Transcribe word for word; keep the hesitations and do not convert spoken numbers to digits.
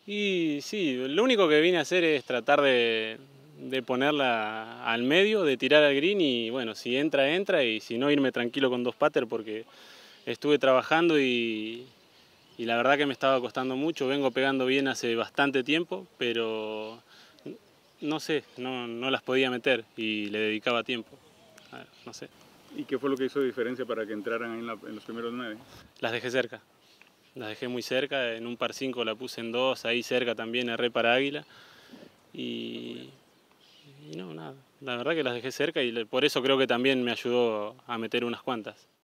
Y sí, lo único que vine a hacer es tratar de, de ponerla al medio, de tirar al green y bueno, si entra, entra y si no irme tranquilo con dos putter porque estuve trabajando y, y la verdad que me estaba costando mucho, vengo pegando bien hace bastante tiempo, pero no sé, no, no las podía meter y le dedicaba tiempo, no sé. ¿Y qué fue lo que hizo diferencia para que entraran ahí en, la, en los primeros nueve? Las dejé cerca. Las dejé muy cerca, en un par cinco la puse en dos, ahí cerca también erré para águila. Y, y no, nada, la verdad que las dejé cerca y por eso creo que también me ayudó a meter unas cuantas.